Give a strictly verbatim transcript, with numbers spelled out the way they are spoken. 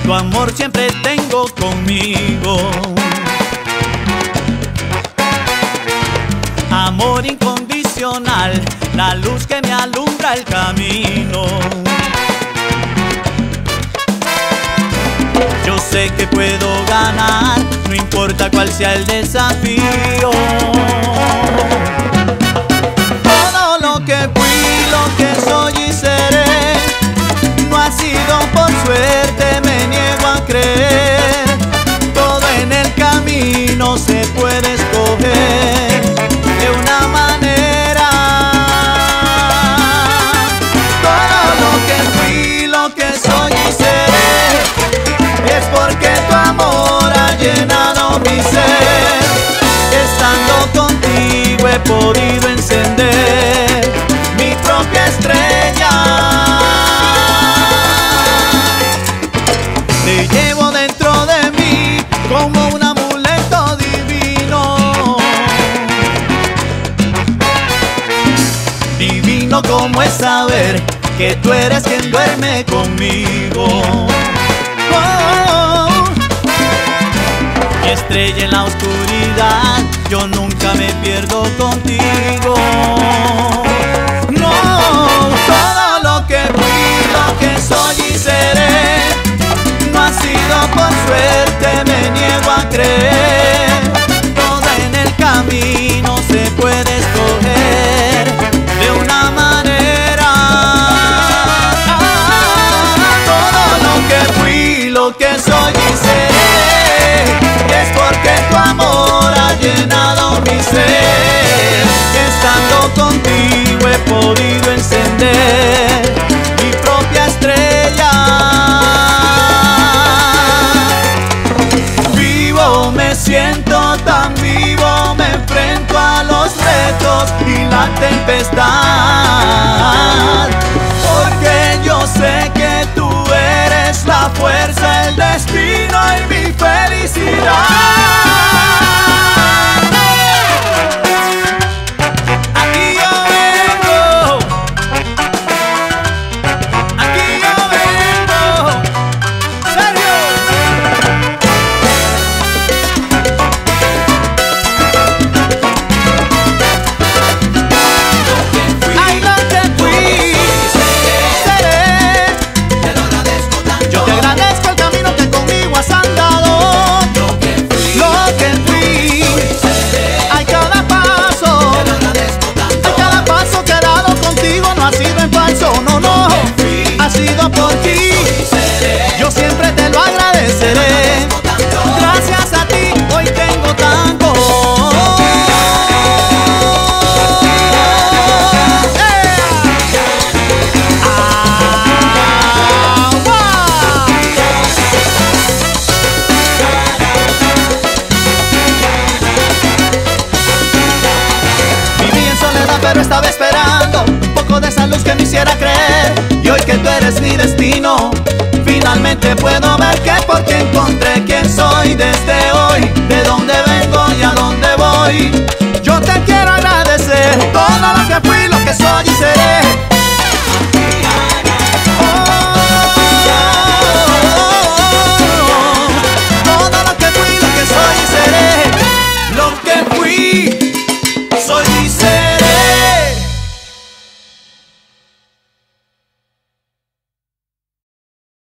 tu amor siempre tengo conmigo. Amor incondicional, la luz que me alumbra el camino. Yo sé que puedo ganar, no importa cuál sea el desafío. Todo lo que fui, lo que soy y seré, no ha sido por suerte, me niego a creer. Todo en el camino se puede escoger de una manera. Todo lo que fui, lo que soy y seré, es porque tu amor ha llenado mi ser. Estando contigo he podido encender mi propia estrella. Te llevo dentro de mí como un amuleto divino. Divino como es saber que tú eres quien duerme conmigo. Oh, mi estrella en la oscuridad, yo nunca me pierdo contigo. No, todo lo que fui, lo que soy y seré, no ha sido por suerte, me niego a creer. Todo en el camino se puede escoger de una manera. Ah, todo lo que fui, lo que soy y seré, es porque tu amor ha llenado mi ser. Estando contigo he podido encender mi propia estrella. Vivo, me siento tan vivo, me enfrento a los retos y la tempestad, porque yo sé que tú eres la fuerza, el destino y mi felicidad. Aquí yo vengo, aquí yo vengo, Sergio. Ay, lo que fui, seré. Yo te agradezco el camino que conmigo has andado. Lo que fui, ay, cada paso, ay, cada paso que he dado contigo no ha sido en falso, no, no, ha sido por ti. Yo siempre te lo agradeceré. Gracias a ti hoy tengo tanto. Viví en soledad pero estaba esperando un poco de esa luz que me hiciera creer. Y hoy que tú eres mi destino, finalmente puedo ver que porque encontré quien soy desde